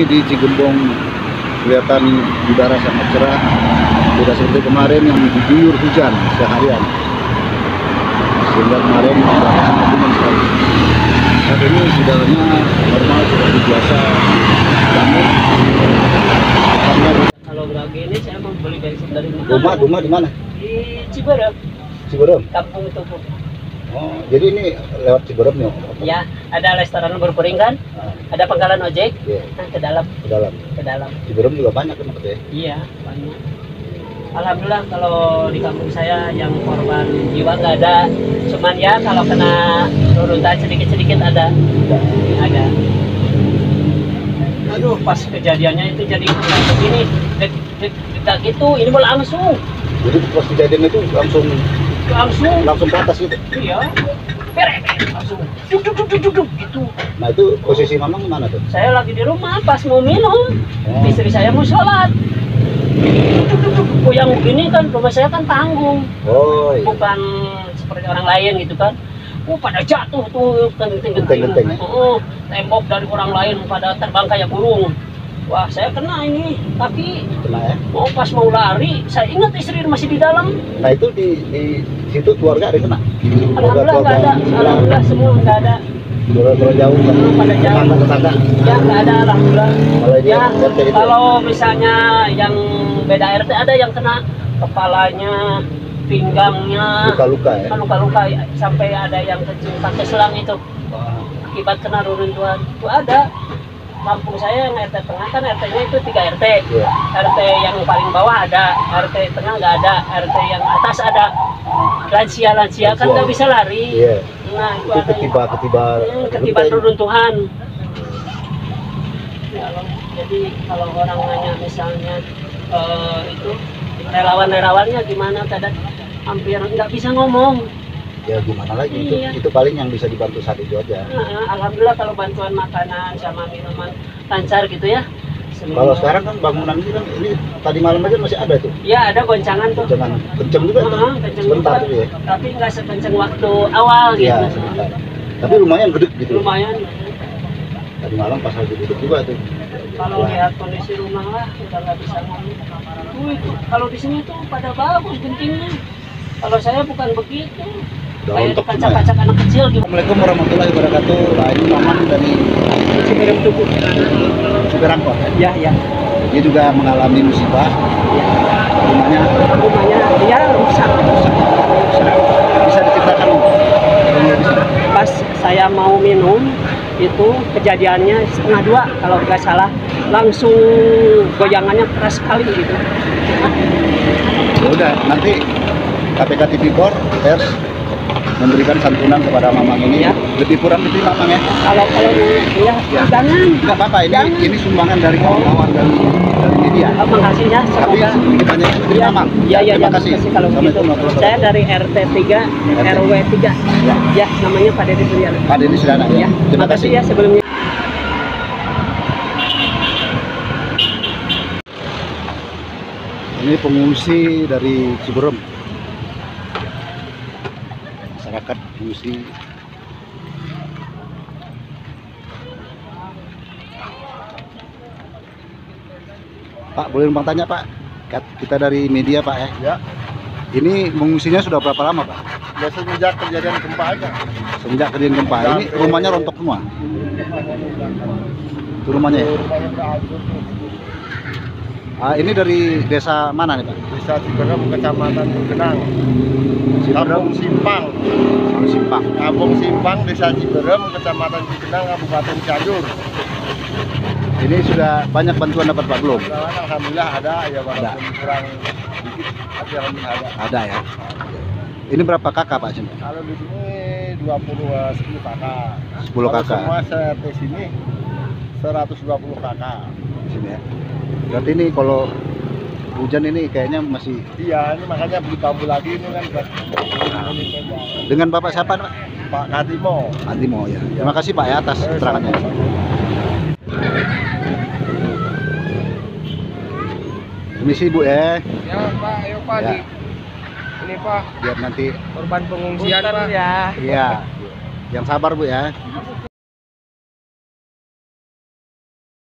di Cigembong kelihatan udara sangat cerah, tidak seperti kemarin yang diguyur hujan seharian, sehingga kemarin udara sangat dingin sekali. Saat ini udaranya normal, seperti biasa. Namun karena kalau lagi ini saya mau beli bensin dari rumah di mana? di Ciberem, Ciberem. kampung itu. Oh, jadi ini lewat Ciberem nih? Ya, ada restoran berpuring kan? Ada pangkalan ojek. Iya. Nah, ke dalam. Ke dalam. Ciberem juga banyak kan ya? Iya, banyak. Alhamdulillah kalau di kampung saya yang korban jiwa nggak ada. Cuman ya kalau kena reruntuhan sedikit-sedikit ada. Ada. Aduh, pas kejadiannya itu jadi begini, dekat gitu, ini mau langsung. Jadi pas kejadian itu langsung ke atas gitu? Iya, langsung duk gitu. Nah itu posisi Mamang gimana tuh? Saya lagi di rumah pas mau minum, istri saya mau sholat. Yang begini kan rumah saya kan tanggung, iya. bukan seperti orang lain gitu kan. Pada jatuh tuh genteng-genteng. Tembok dari orang lain pada terbang kayak burung. Wah, saya kena ini, tapi kena ya? Pas mau lari, saya ingat istri masih di dalam. Nah itu di situ keluarga ada yang kena? Alhamdulillah nggak ada, alhamdulillah semua nggak ada. Keluarga jauh kan? Pada jauh. Tetangga? Ya nggak ada, alhamdulillah. Ya, kalau misalnya yang beda RT ada yang kena kepalanya, pinggangnya, luka-luka ya? Luka-luka sampai ada yang kecil pakai selang itu. Akibat kena reruntuhan itu ada. Kampung saya yang RT tengah kan RT-nya itu 3 RT. RT yang paling bawah ada, RT tengah nggak ada, RT yang atas ada. Lansia kan nggak bisa lari. Nah itu ada ketiban reruntuhan. Jadi kalau orang nanya misalnya itu relawannya gimana, kadang hampir nggak bisa ngomong. Ya gimana lagi, itu paling yang bisa dibantu saat itu aja. Alhamdulillah kalau bantuan makanan sama minuman lancar gitu ya. Kalau sekarang kan bangunan ini kan ini tadi malam aja masih ada tuh. Ya ada goncangan tuh. Kenceng juga tuh. Sebentar tuh ya. Tapi nggak sekenceng waktu awal gitu. Ya, tapi lumayan gede gitu. Lumayan. Tadi malam pas lagi duduk juga tuh. Kalau lihat kondisi rumah lah udah nggak bisa ngomong. Itu kalau di sini tuh pada bagus gentingnya. Kalau saya bukan begitu. Kayak kacak-kacak anak kecil gitu. Assalamualaikum warahmatullahi wabarakatuh. Nah, ini Mamang dari Ciberem Tugu. Ciberem kok? Ya. Dia juga mengalami musibah. Rumahnya ya rusak. Bisa diceritakan pas saya mau minum itu kejadiannya 1:30 kalau nggak salah, langsung goyangannya keras sekali gitu. Ya udah, nanti KPK TV4 pers memberikan santunan kepada Mamang ini ya. Lebih kurang itu Mamang ya. Kalau ya. Jangan. Nggak apa-apa, ini sumbangan dari kawan-kawan dari media. Makasih ya. Tapi sedikit banyak itu dari Mamang. Terima kasih kalau begitu. Saya dari RT 3 RW 3. Ya, namanya Pak Dedi Suryana. Pak Dedi Suryana ya. Terima kasih ya sebelumnya. Ini pengungsi dari Ciberem. Masyarakat pengungsi. Pak, boleh numpang tanya Pak? Kita dari media Pak ya. Ya. Ini mengungsinya sudah berapa lama Pak? Ya semenjak kejadian gempa aja. Semenjak kejadian gempa. Ini rumahnya rontok semua. Itu rumahnya ya? Ini dari desa mana nih Pak? Desa Ciberem, Kecamatan Cugenang. Kampung Simpang. Kampung Simpang, Desa Ciberem, Kecamatan Cugenang, Kabupaten Cianjur. Ini sudah banyak bantuan dapat Pak belum? Alhamdulillah ada, ya walaupun kurang dikit, tapi alhamdulillah ada. Ada ya. Ini berapa kakak Pak sini? Kalau di sini 10 kakak. 10 kakak. Semua RT sini 120 kakak. Di sini ya. Berarti ini kalau hujan ini kayaknya masih. Iya, ini makanya beli bambu lagi ini kan. Dengan Bapak siapa Pak? Pak Katimo. Katimo ya. Terima kasih Pak ya atas keterangannya. Permisi Bu ya. Ya Pak, ayo Pak Ya. Ini Pak, Biar nanti korban pengungsian Pak. Ya. iya. Yang sabar Bu ya.